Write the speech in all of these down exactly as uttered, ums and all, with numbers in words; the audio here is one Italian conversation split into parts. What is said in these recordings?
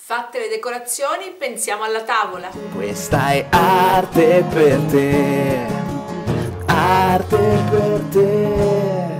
Fatte le decorazioni, pensiamo alla tavola. Questa è arte per te, arte per te.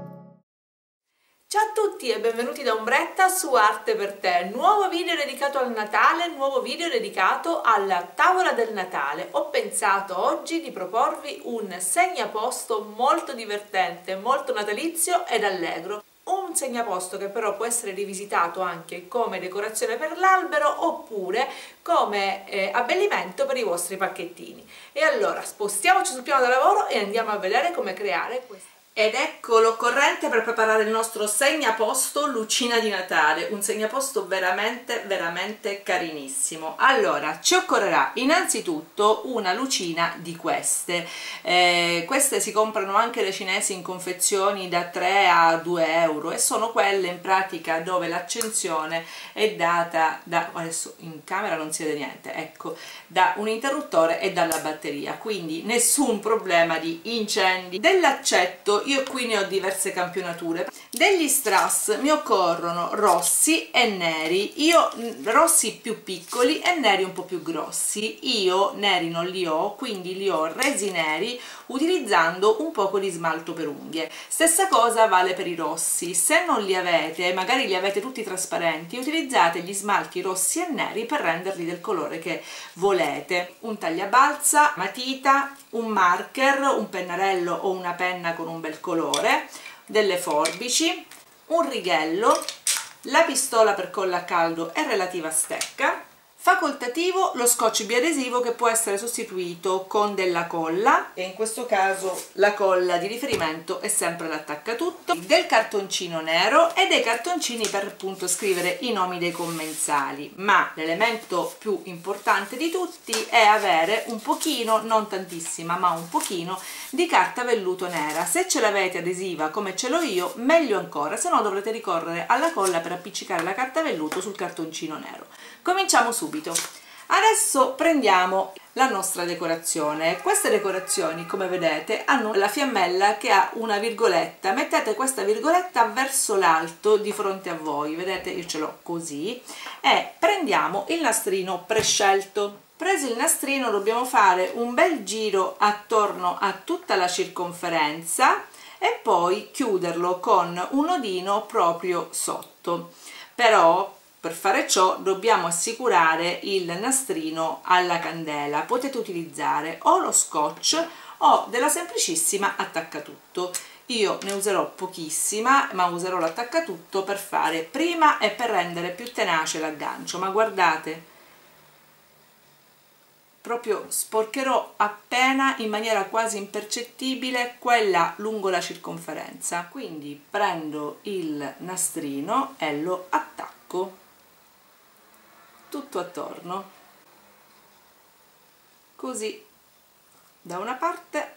Ciao a tutti e benvenuti da Ombretta su Arte per te, nuovo video dedicato al Natale, nuovo video dedicato alla tavola del Natale. Ho pensato oggi di proporvi un segnaposto molto divertente, molto natalizio ed allegro. Un segnaposto che però può essere rivisitato anche come decorazione per l'albero oppure come eh, abbellimento per i vostri pacchettini. E allora spostiamoci sul piano da lavoro e andiamo a vedere come creare questo. Ed ecco l'occorrente per preparare il nostro segnaposto lucina di Natale, un segnaposto veramente veramente carinissimo. Allora ci occorrerà innanzitutto una lucina di queste, eh, queste si comprano anche le cinesi in confezioni da tre a due euro e sono quelle in pratica dove l'accensione è data da, adesso in camera non si vede niente, ecco, da un interruttore e dalla batteria, quindi nessun problema di incendi. Dell'accetto io qui ne ho diverse campionature. Degli strass mi occorrono rossi e neri, io rossi più piccoli e neri un po' più grossi. Io neri non li ho, quindi li ho resi neri utilizzando un poco di smalto per unghie. Stessa cosa vale per i rossi, se non li avete, magari li avete tutti trasparenti, utilizzate gli smalti rossi e neri per renderli del colore che volete. Un tagliabalza, matita, un marker, un pennarello o una penna con un bel colore, delle forbici, un righello, la pistola per colla a caldo e relativa stecca. Facoltativo lo scotch biadesivo che può essere sostituito con della colla e in questo caso la colla di riferimento è sempre l'attaccatutto, del cartoncino nero e dei cartoncini per appunto scrivere i nomi dei commensali, ma l'elemento più importante di tutti è avere un pochino, non tantissima ma un pochino di carta velluto nera. Se ce l'avete adesiva come ce l'ho io meglio ancora, se no dovrete ricorrere alla colla per appiccicare la carta velluto sul cartoncino nero. Cominciamo subito. Adesso prendiamo la nostra decorazione. Queste decorazioni, come vedete, hanno la fiammella che ha una virgoletta. Mettete questa virgoletta verso l'alto di fronte a voi, vedete, io ce l'ho così, e prendiamo il nastrino prescelto. Preso il nastrino dobbiamo fare un bel giro attorno a tutta la circonferenza e poi chiuderlo con un nodino proprio sotto. Però per fare ciò dobbiamo assicurare il nastrino alla candela. Potete utilizzare o lo scotch o della semplicissima attaccatutto. Io ne userò pochissima, ma userò l'attaccatutto per fare prima e per rendere più tenace l'aggancio. Ma guardate, proprio sporcherò appena, in maniera quasi impercettibile, quella lungo la circonferenza. Quindi prendo il nastrino e lo attacco tutto attorno, così da una parte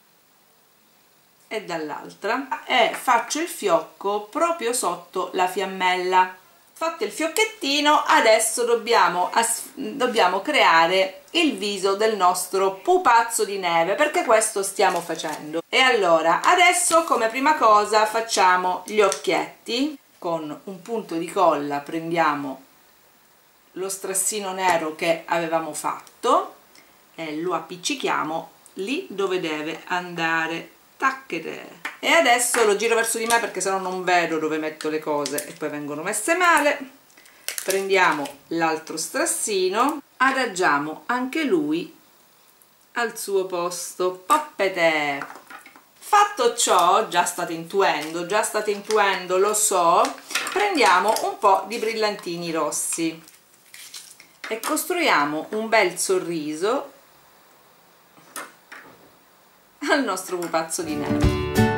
e dall'altra, e faccio il fiocco proprio sotto la fiammella. Fatto il fiocchettino, adesso dobbiamo, dobbiamo creare il viso del nostro pupazzo di neve, perché questo stiamo facendo. E allora adesso come prima cosa facciamo gli occhietti. Con un punto di colla prendiamo lo strassino nero che avevamo fatto e lo appiccichiamo lì dove deve andare. Tacchete! E adesso lo giro verso di me perché sennò non vedo dove metto le cose e poi vengono messe male. Prendiamo l'altro strassino, adagiamo anche lui al suo posto. Poppete! Fatto ciò, già state intuendo, già state intuendo, lo so, prendiamo un po' di brillantini rossi e costruiamo un bel sorriso al nostro pupazzo di neve.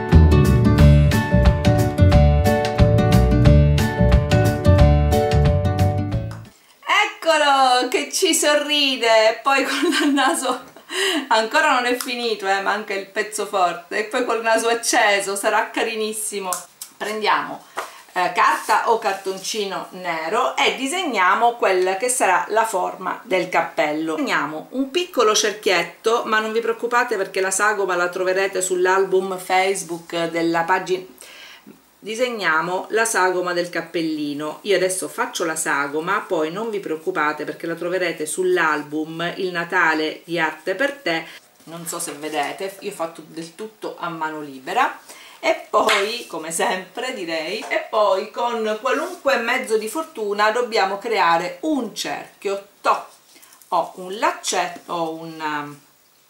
Eccolo che ci sorride, poi con il naso ancora non è finito, eh, manca il pezzo forte, e poi col naso acceso sarà carinissimo. Prendiamo Eh, carta o cartoncino nero e disegniamo quella che sarà la forma del cappello. Disegniamo un piccolo cerchietto, ma non vi preoccupate perché la sagoma la troverete sull'album Facebook della pagina disegniamo la sagoma del cappellino. Io adesso faccio la sagoma, poi non vi preoccupate perché la troverete sull'album Il Natale di Arte per Te. Non so se vedete, io ho fatto del tutto a mano libera. E poi, come sempre direi, e poi con qualunque mezzo di fortuna dobbiamo creare un cerchio. Toh, ho un laccetto, ho un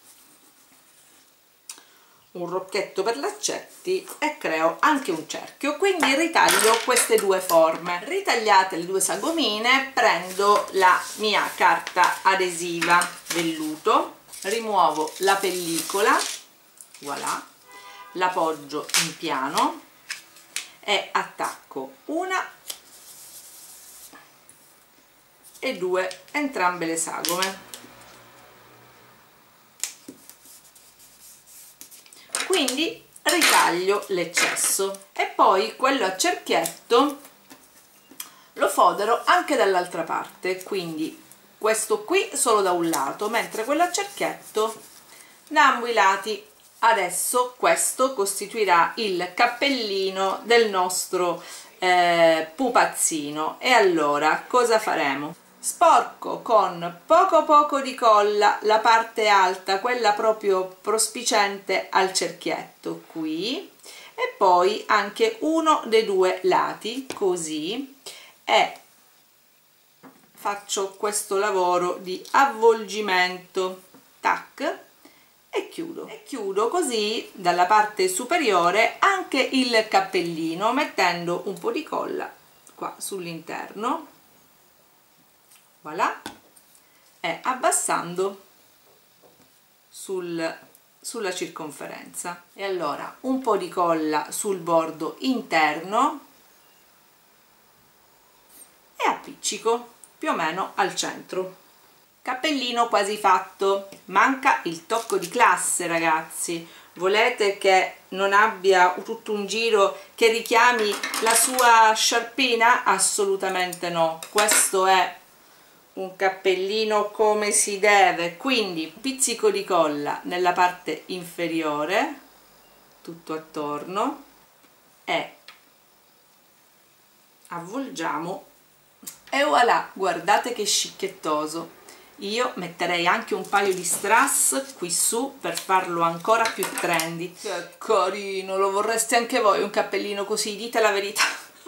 un rocchetto per laccetti e creo anche un cerchio, quindi ritaglio queste due forme. Ritagliate le due sagomine, prendo la mia carta adesiva velluto, rimuovo la pellicola, voilà, la poggio in piano e attacco una e due entrambe le sagome. Quindi ritaglio l'eccesso e poi quello a cerchietto lo fodero anche dall'altra parte, quindi questo qui solo da un lato, mentre quello a cerchietto da ambo i lati. Adesso questo costituirà il cappellino del nostro eh, pupazzino. E allora cosa faremo? Sporco con poco poco di colla la parte alta, quella proprio prospiciente al cerchietto qui, e poi anche uno dei due lati, così, e faccio questo lavoro di avvolgimento, tac, e chiudo. E chiudo così dalla parte superiore anche il cappellino, mettendo un po' di colla qua sull'interno, voilà, e abbassando sul, sulla circonferenza. E allora un po' di colla sul bordo interno e appiccico più o meno al centro. Cappellino quasi fatto. Manca il tocco di classe, ragazzi. Volete che non abbia tutto un giro che richiami la sua sciarpina? Assolutamente no. Questo è un cappellino come si deve, quindi un pizzico di colla nella parte inferiore, tutto attorno, e avvolgiamo e voilà, guardate che scicchettoso. Io metterei anche un paio di strass qui su per farlo ancora più trendy. Che carino, lo vorreste anche voi un cappellino così? Dite la verità.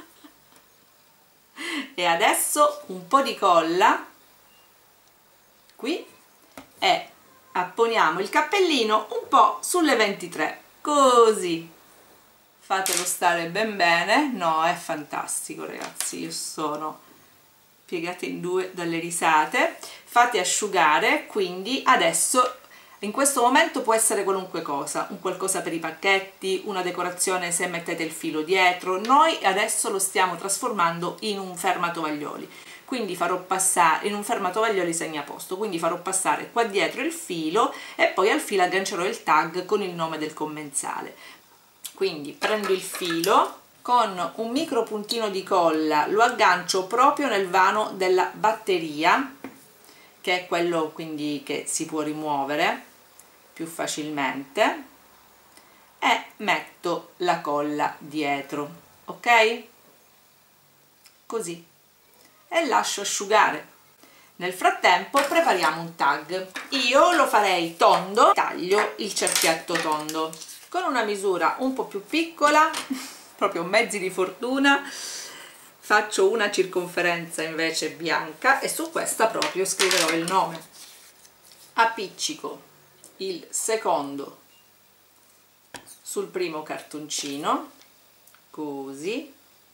E adesso un po' di colla qui e apponiamo il cappellino un po' sulle ventitré, così. Fatelo stare ben bene. No, è fantastico, ragazzi, io sono piegata in due dalle risate. Fate asciugare, quindi adesso in questo momento può essere qualunque cosa, un qualcosa per i pacchetti, una decorazione se mettete il filo dietro. Noi adesso lo stiamo trasformando in un fermatovaglioli, quindi farò passare in un fermatovaglioli segnaposto, quindi farò passare qua dietro il filo e poi al filo aggancerò il tag con il nome del commensale. Quindi prendo il filo, con un micro puntino di colla lo aggancio proprio nel vano della batteria, che è quello quindi che si può rimuovere più facilmente, e metto la colla dietro, ok? Così, e lascio asciugare. Nel frattempo prepariamo un tag. Io lo farei tondo, taglio il cerchietto tondo con una misura un po' più piccola, proprio mezzi di fortuna. Faccio una circonferenza invece bianca e su questa proprio scriverò il nome. Appiccico il secondo sul primo cartoncino, così,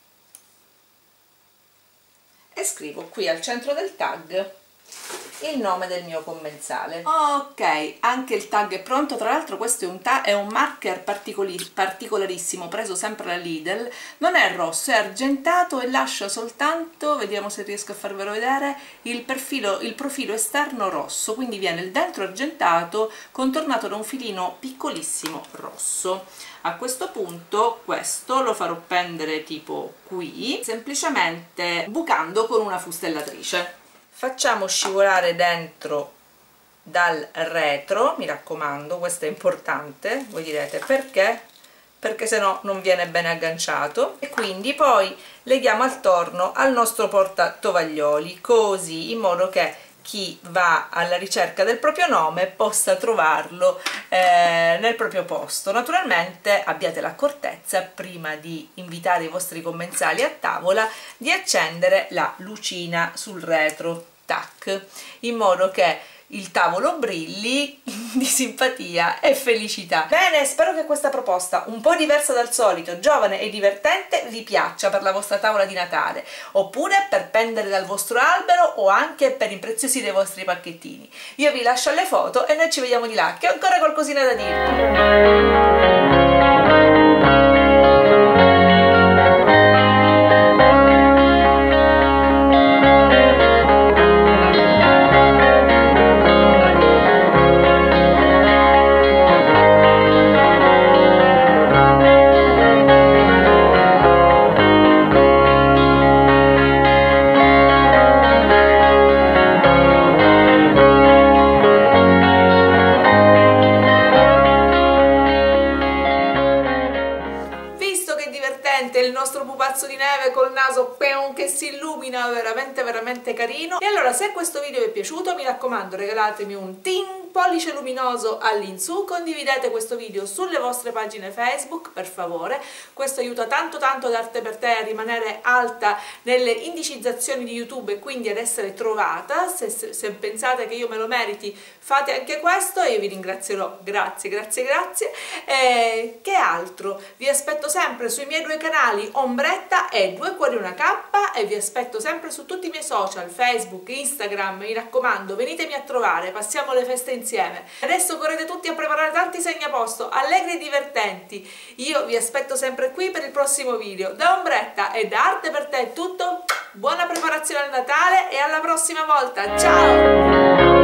e scrivo qui al centro del tag il nome del mio commensale. Ok, anche il tag è pronto. Tra l'altro questo è un, è un marker particolarissimo preso sempre da Lidl, non è rosso, è argentato e lascia soltanto, vediamo se riesco a farvelo vedere, il, perfilo, il profilo esterno rosso, quindi viene il dentro argentato contornato da un filino piccolissimo rosso. A questo punto questo lo farò pendere tipo qui, semplicemente bucando con una fustellatrice. Facciamo scivolare dentro dal retro, mi raccomando, questo è importante. Voi direte perché? perché sennò non viene bene agganciato, e quindi poi leghiamo attorno al nostro portatovaglioli, così in modo che chi va alla ricerca del proprio nome possa trovarlo eh, nel proprio posto. Naturalmente abbiate l'accortezza, prima di invitare i vostri commensali a tavola, di accendere la lucina sul retro, tac, in modo che il tavolo brilli di simpatia e felicità. Bene, spero che questa proposta, un po' diversa dal solito, giovane e divertente, vi piaccia per la vostra tavola di Natale, oppure per pendere dal vostro albero o anche per impreziosire i vostri pacchettini. Io vi lascio alle foto e noi ci vediamo di là, che ho ancora qualcosina da dirvi. Il nostro pupazzo di neve col naso che si illumina, veramente veramente carino. E allora, se questo video vi è piaciuto, mi raccomando, regalatemi un tin pollice luminoso all'insù, condividete questo video sulle vostre pagine Facebook, per favore, questo aiuta tanto tanto d'Arte per Te a rimanere alta nelle indicizzazioni di YouTube e quindi ad essere trovata. Se, se, se pensate che io me lo meriti, fate anche questo e io vi ringrazierò. Grazie, grazie, grazie. E che altro? Vi aspetto sempre sui miei due canali Ombretta e Due Cuori Una Cappa, e vi aspetto sempre su tutti i miei social, Facebook, Instagram. Mi raccomando, venitemi a trovare, passiamo le feste insieme. Adesso correte tutti a preparare tanti segnaposto allegri e divertenti. Io vi aspetto sempre qui per il prossimo video. Da Ombretta e da Arte per Te è tutto. Buona preparazione al Natale e alla prossima volta. Ciao!